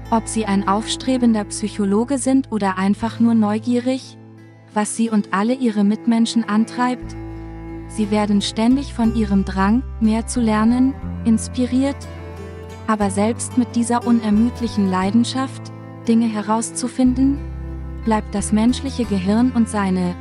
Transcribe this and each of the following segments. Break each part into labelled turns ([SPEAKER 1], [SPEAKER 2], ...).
[SPEAKER 1] Ob sie ein aufstrebender Psychologe sind oder einfach nur neugierig, was sie und alle ihre Mitmenschen antreibt, sie werden ständig von ihrem Drang, mehr zu lernen, inspiriert. Aber selbst mit dieser unermüdlichen Leidenschaft, Dinge herauszufinden, bleibt das menschliche Gehirn und seine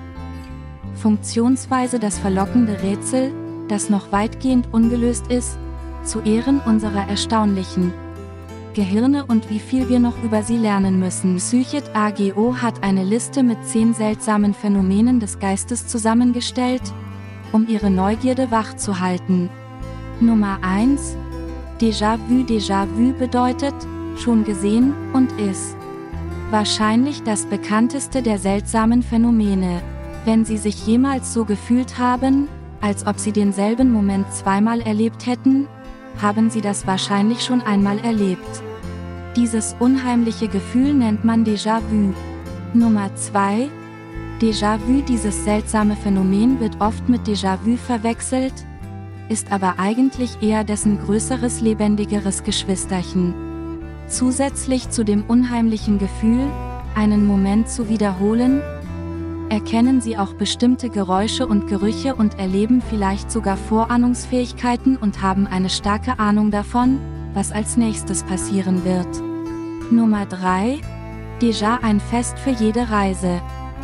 [SPEAKER 1] Funktionsweise das verlockende Rätsel, das noch weitgehend ungelöst ist, zu Ehren unserer erstaunlichen Gehirne und wie viel wir noch über sie lernen müssen. Psyched AGO hat eine Liste mit 10 seltsamen Phänomenen des Geistes zusammengestellt, um ihre Neugierde wachzuhalten. Nummer 1. Déjà-vu. Déjà-vu bedeutet, schon gesehen und ist wahrscheinlich das bekannteste der seltsamen Phänomene. Wenn Sie sich jemals so gefühlt haben, als ob Sie denselben Moment zweimal erlebt hätten, haben Sie das wahrscheinlich schon einmal erlebt. Dieses unheimliche Gefühl nennt man Déjà-vu. Nummer 2. Déjà-vu. Dieses seltsame Phänomen wird oft mit Déjà-vu verwechselt, ist aber eigentlich eher dessen größeres, lebendigeres Geschwisterchen. Zusätzlich zu dem unheimlichen Gefühl, einen Moment zu wiederholen, erkennen Sie auch bestimmte Geräusche und Gerüche und erleben vielleicht sogar Vorahnungsfähigkeiten und haben eine starke Ahnung davon, was als nächstes passieren wird. Nummer 3. Déjà, ein Fest für jede Reise.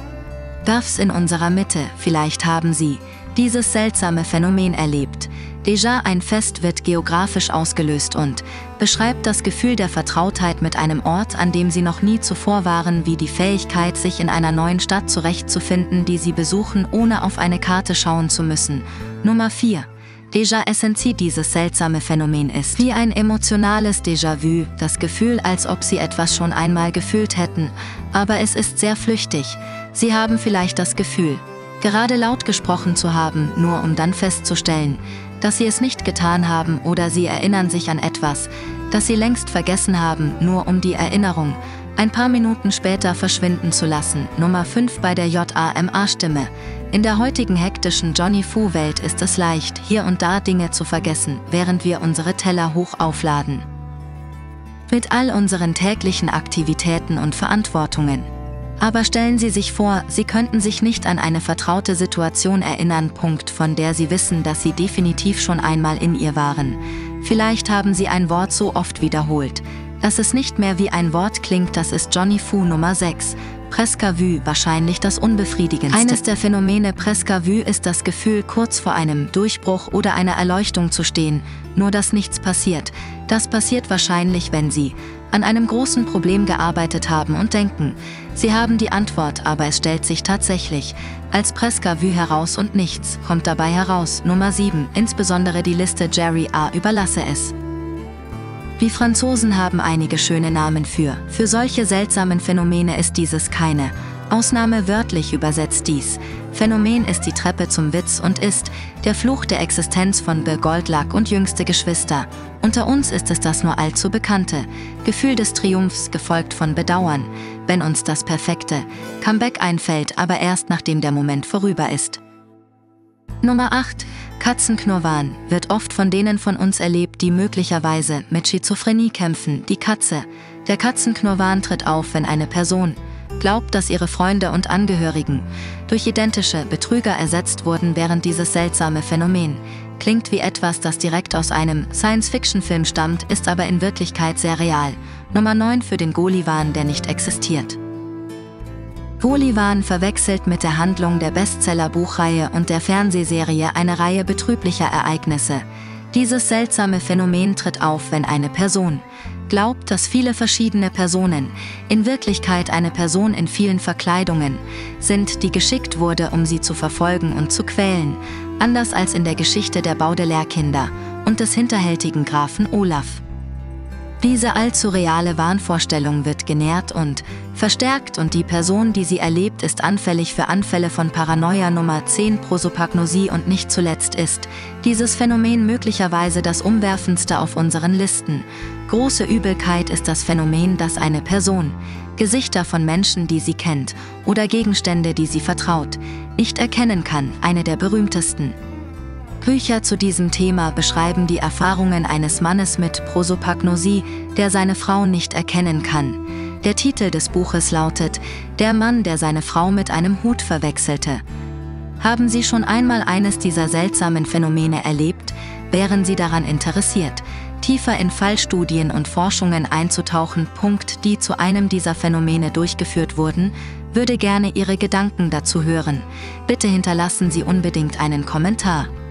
[SPEAKER 2] Darf's in unserer Mitte, vielleicht haben Sie dieses seltsame Phänomen erlebt. Déjà, ein Fest wird geografisch ausgelöst und beschreibt das Gefühl der Vertrautheit mit einem Ort, an dem Sie noch nie zuvor waren, wie die Fähigkeit, sich in einer neuen Stadt zurechtzufinden, die Sie besuchen, ohne auf eine Karte schauen zu müssen. Nummer 4. Déjà-Essenz. Dieses seltsame Phänomen ist wie ein emotionales Déjà-vu, das Gefühl, als ob Sie etwas schon einmal gefühlt hätten, aber es ist sehr flüchtig. Sie haben vielleicht das Gefühl, gerade laut gesprochen zu haben, nur um dann festzustellen, dass Sie es nicht getan haben, oder Sie erinnern sich an etwas, das Sie längst vergessen haben, nur um die Erinnerung ein paar Minuten später verschwinden zu lassen. Nummer 5. Bei der JAMA-Stimme. In der heutigen hektischen Johnny-Fu-Welt ist es leicht, hier und da Dinge zu vergessen, während wir unsere Teller hoch aufladen. Mit all unseren täglichen Aktivitäten und Verantwortungen. Aber stellen Sie sich vor, Sie könnten sich nicht an eine vertraute Situation erinnern, von der Sie wissen, dass Sie definitiv schon einmal in ihr waren. Vielleicht haben Sie ein Wort so oft wiederholt, dass es nicht mehr wie ein Wort klingt. Das ist Johnny-Fu. Nummer 6. Presque-vu, wahrscheinlich das unbefriedigendste. Eines der Phänomene Presque-vu ist das Gefühl, kurz vor einem Durchbruch oder einer Erleuchtung zu stehen, nur dass nichts passiert. Das passiert wahrscheinlich, wenn Sie an einem großen Problem gearbeitet haben und denken, Sie haben die Antwort, aber es stellt sich tatsächlich als Presque-vu heraus und nichts kommt dabei heraus. Nummer 7. Insbesondere die Liste Jerry A. Überlasse es. Wir Franzosen haben einige schöne Namen für solche seltsamen Phänomene ist dieses keine Ausnahme. Wörtlich übersetzt dies Phänomen ist die Treppe zum Witz und ist der Fluch der Existenz von Bill Goldluck und jüngste Geschwister. Unter uns ist es das nur allzu bekannte Gefühl des Triumphs, gefolgt von Bedauern, wenn uns das perfekte Comeback einfällt, aber erst nachdem der Moment vorüber ist. Nummer 8. Katzenknurrwahn wird oft von denen von uns erlebt, die möglicherweise mit Schizophrenie kämpfen. Die Katze. Der Katzenknurrwahn tritt auf, wenn eine Person glaubt, dass ihre Freunde und Angehörigen durch identische Betrüger ersetzt wurden. Während dieses seltsame Phänomen klingt wie etwas, das direkt aus einem Science-Fiction-Film stammt, ist aber in Wirklichkeit sehr real. Nummer 9. Für den Gullivan, der nicht existiert. Gullivan verwechselt mit der Handlung der Bestseller-Buchreihe und der Fernsehserie eine Reihe betrüblicher Ereignisse. Dieses seltsame Phänomen tritt auf, wenn eine Person glaubt, dass viele verschiedene Personen, in Wirklichkeit eine Person in vielen Verkleidungen, sind, die geschickt wurde, um sie zu verfolgen und zu quälen, anders als in der Geschichte der Baudelaire-Kinder und des hinterhältigen Grafen Olaf. Diese allzu reale Wahnvorstellung wird genährt und verstärkt und die Person, die sie erlebt, ist anfällig für Anfälle von Paranoia. Nummer 10. Prosopagnosie. Und nicht zuletzt ist dieses Phänomen möglicherweise das umwerfendste auf unseren Listen. Große Übelkeit ist das Phänomen, dass eine Person Gesichter von Menschen, die sie kennt, oder Gegenstände, die sie vertraut, nicht erkennen kann. Eine der berühmtesten Bücher zu diesem Thema beschreiben die Erfahrungen eines Mannes mit Prosopagnosie, der seine Frau nicht erkennen kann. Der Titel des Buches lautet »Der Mann, der seine Frau mit einem Hut verwechselte«. Haben Sie schon einmal eines dieser seltsamen Phänomene erlebt? Wären Sie daran interessiert, tiefer in Fallstudien und Forschungen einzutauchen, die zu einem dieser Phänomene durchgeführt wurden? Würde gerne Ihre Gedanken dazu hören. Bitte hinterlassen Sie unbedingt einen Kommentar.